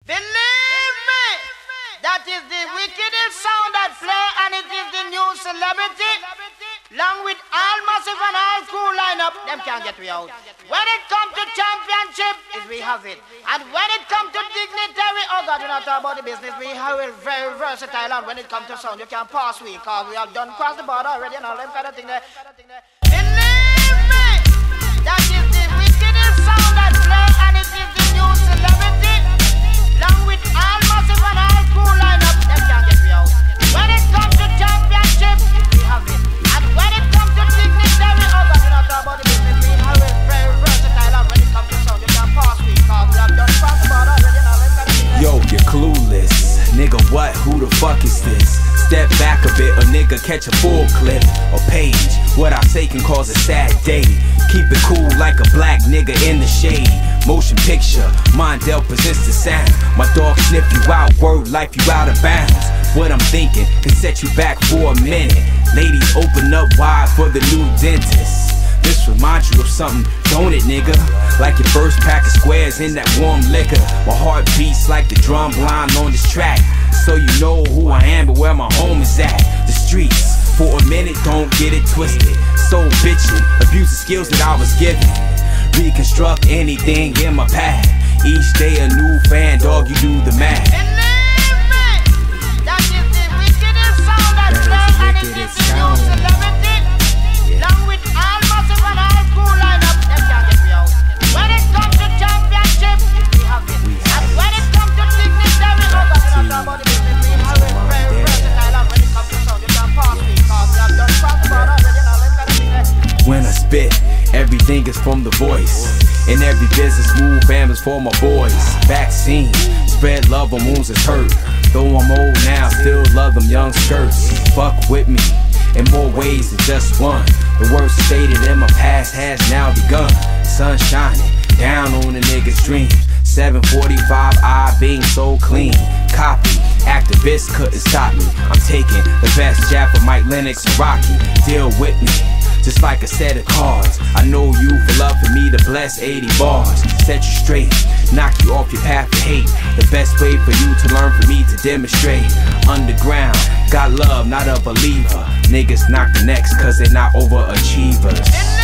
Believe me, that is the wickedest sound that play, and it is the new celebrity. Along with all massive and all cool lineup, them can't get me out. When it comes to championship, is we have it. And when it comes to dignitary, oh God, we're not talking about the business. We have it very versatile, and when it comes to sound, you can pass we, cause we have done cross the border already and all them kind of thing there. Believe me, that is the wickedest sound that play, and it is the new celebrity. Along with all massive and all cool lineup, them can't get me out. When it comes to championship, we have it. And when it comes to dignitary, oh God, we're not talking about the business. We have it very versatile, and when it comes to sound, you can pass me, cause we have done cross the border already and all them kind of thing there. Yo, you're clueless. Nigga, what? Who the fuck is this? Step back a bit, or nigga catch a full clip or page. What I say can cause a sad day. Keep it cool like a black nigga in the shade. Motion picture, Mondale presents the sound. My dog sniff you out, word life you out of bounds. What I'm thinking can set you back for a minute. Ladies, open up wide for the new dentist. This reminds you of something, don't it, nigga? Like your first pack of squares in that warm liquor. My heart beats like the drum line on this track. So you know who I am, but where my home is at. The streets, for a minute, don't get it twisted. So bitchin', abuse the skills that I was given. Reconstruct anything in my path. Each day a new fan, dog, you do the math. Believe me, that is the wickedest sound that play, and it is the new celebrity. Along with all massive and all cool lineup, them can't get me out. When it comes to championship, we have it. And when it comes to dignitary, oh God, we're not talking about the business. We have it very versatile, and when it comes to sound, you can pass me, cause we have done cross the border already and all them kind of thing there. When I spit, everything is from the voice. In every business move, families for my boys. Vaccine, spread love when wounds is hurt. Though I'm old now, still love them young skirts. Fuck with me, in more ways than just one. The worst stated in my past has now begun. Sun shining, down on the niggas' dreams. 745 I being so clean. Copy, activists couldn't stop me. I'm taking the best jab for Mike Lennox and Rocky. Deal with me, just like a set of cards. I know you for loving me to bless 80 bars. Set you straight, knock you off your path of hate. The best way for you to learn from me to demonstrate. Underground, got love, not a believer. Niggas knock the next cause they not overachievers.